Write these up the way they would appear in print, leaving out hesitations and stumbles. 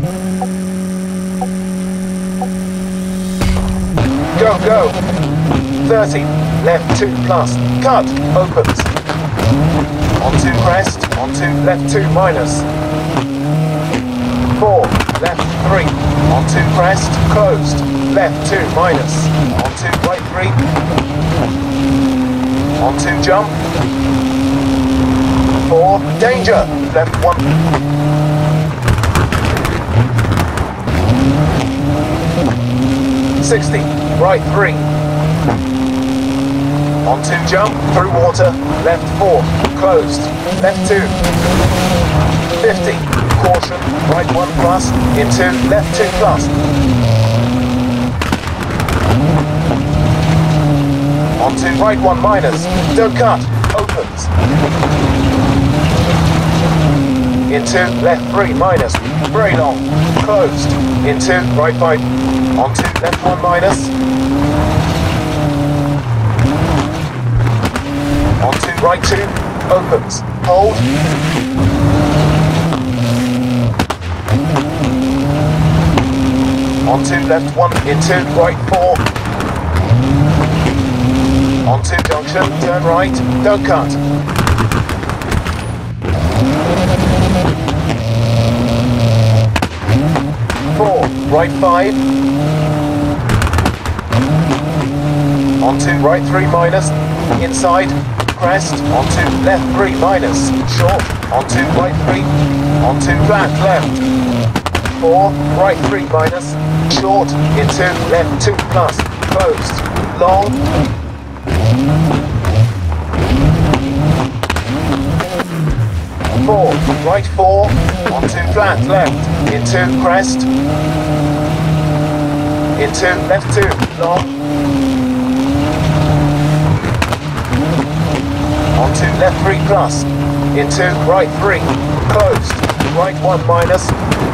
Go, go. 30, left 2 plus, cut, opens. Onto crest, onto left 2 minus. 4, left 3, onto crest, closed, left 2 minus. Onto right 3, onto jump. 4, danger, left 1. Right 3. Onto jump, through water, left 4, closed, left 2. 50, caution, right 1 plus, into left 2 plus. Onto right 1 minus, don't cut, opens. Into left 3 minus, very long, closed, into right 5. Onto left 1 minus. Onto right 2, opens, hold. Onto left 1, into right 4. Onto junction, turn right, don't cut. 4, right 5. Onto right 3 minus, inside, crest, onto left 3 minus, short, onto right 3, onto flat left. 4, right 3 minus, short, into left 2 plus, closed, long. 4, right 4, onto flat left, into crest, into left 2, long. Onto left 3 plus, into right 3, closed, right 1 minus.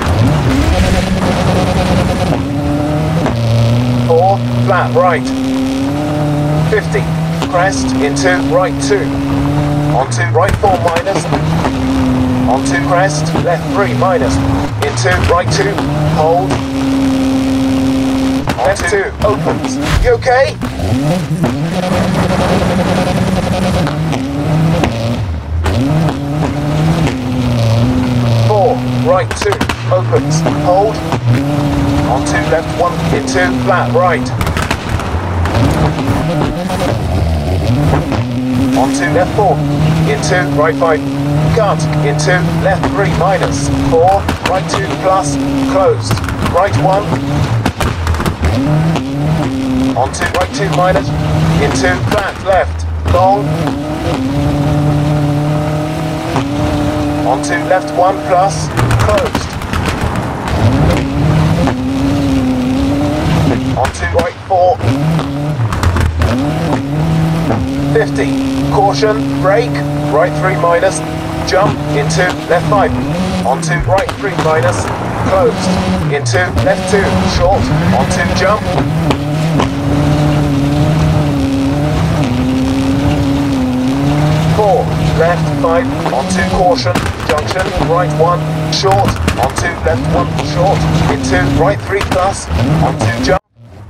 4, flat right. 50, crest, into right 2. Onto right 4 minus. Onto crest, left 3 minus. Into right 2, hold. Left 2, opens. You okay? Right 2, opens, hold. Onto left 1, into flat right. Onto left 4, into right 5, cut, into left 3 minus. 4, right 2 plus, closed, right 1. Onto right 2 minus, into flat left, long. Onto left 1 plus, closed. Onto right 4. 50, caution, brake, right 3 minus, jump, into left 5. Onto right 3 minus, closed, into left 2, short, onto jump. 4, left 5, onto caution, junction, right 1, short, onto left 1, short, into right 3 plus, onto jump.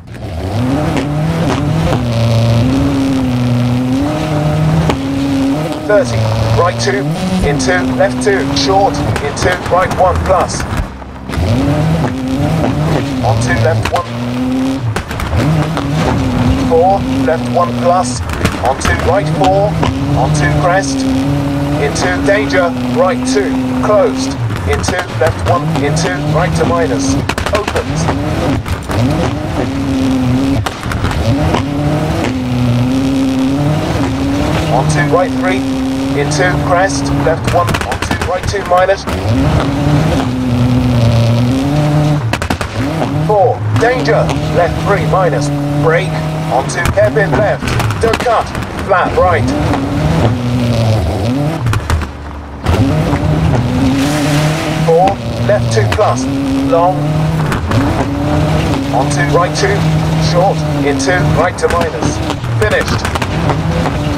30, right 2, into left 2, short, into right 1 plus. Onto left 1. 4, left 1 plus, onto right 4, onto crest, into danger, right 2, closed, into left 1, into right to minus, opens. Onto right 3, into crest, left 1, onto right 2 minus. 4, danger, left 3 minus, brake, onto hairpin left, don't cut, flat right. 4, left 2 plus, long, onto right 2, short, into right to minus, finished.